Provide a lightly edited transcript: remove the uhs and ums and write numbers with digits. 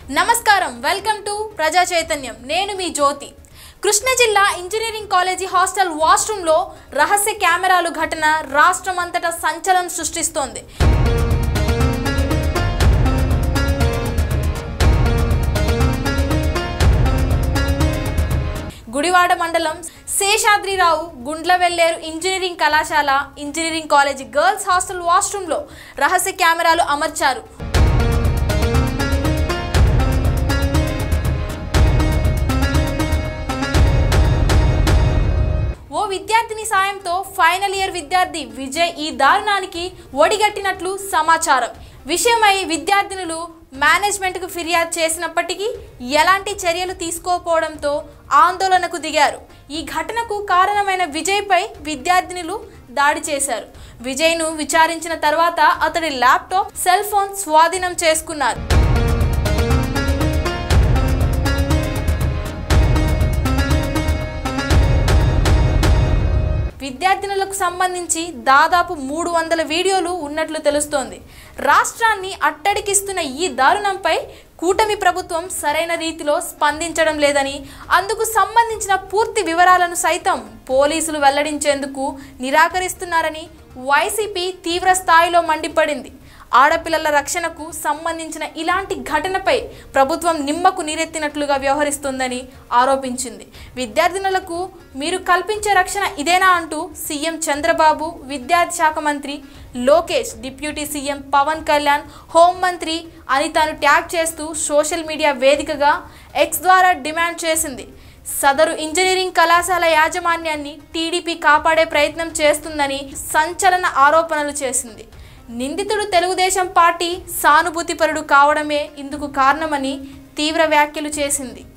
నమస్కారం welcome to ప్రజా చైతన్యం నేను మీ జ్యోతి కృష్ణా జిల్లా ఇంజనీరింగ్ కాలేజీ హాస్టల్ వాష్రూమ్ లో రహస్య కెమెరాలు ఘటన రాష్ట్రమంతటా సంచలనం సృష్టిస్తోంది గుడివాడ మండలం శేషాద్రిరావు గుండ్లవెల్లేరు ఇంజనీరింగ్ కళాశాల engineering college girls hostel washroom లో రహస్య కెమెరాలు అమర్చారు విద్యార్థిని సాయంతో ఫైనల్ ఇయర్ విద్యార్థి విజయ్ ఈ దారుణానికి ఒడిగట్టినట్లు సమాచారం విషయమై విద్యార్థినులు మేనేజ్మెంట్ కు ఫిర్యాదు చేసినప్పటికీ ఎలాంటి చర్యలు తీసుకోకపోవడంతో ఆందోళనకు దిగారు ఈ ఘటనకు కారణమైన విజయ్ పై విద్యార్థినులు దాడి చేశారు విజయ్ ను విచారించిన తర్వాత అతడి ల్యాప్టాప్ సెల్ ఫోన్ స్వాధీనం చేసుకున్నారు విద్యార్థినులకు సంబంధించి దాదాపు 300 వీడియోలు ఉన్నట్లు తెలుస్తోంది రాష్ట్రాన్ని అట్టడికిస్తున్న ఈ దారుణంపై కూటమి ప్రభుత్వం సరైన రీతిలో స్పందించడం లేదని అందుకు సంబంధించిన పూర్తి వివరాలను సైతం పోలీసులు వెల్లడించేందుకు నిరాకరిస్తున్నారని వైసీపీ తీవ్ర స్థాయిలో మండిపడింది ఆడపిల్లల రక్షణకు సంబంధించిన ఇలాంటి ఘటనపై ప్రభుత్వం నిమ్మకు నీరెత్తినట్లుగా వ్యవహరిస్తుందని ఆరోపించింది విద్యార్థినులకు మీరు కల్పించే రక్షణ ఇదేనా అంటూ సీఎం చంద్రబాబు విద్యార్థి శాఖ మంత్రి లోకేష్ డిప్యూటీ సీఎం పవన్ కళ్యాణ్ హోంమంత్రి అనితను ట్యాగ్ చేస్తూ సోషల్ మీడియా వేదికగా ఎక్స్ ద్వారా డిమాండ్ చేసింది సదరు ఇంజనీరింగ్ కళాశాల యాజమాన్యాన్ని టీడీపీ కాపాడే ప్రయత్నం చేస్తుందని సంచలన ఆరోపణలు చేసింది నిందితుడు తెలుగుదేశం పార్టీ సానుభూతిపరుడు కావడమే ఇందుకు కారణమని తీవ్ర వ్యాఖ్యలు చేసింది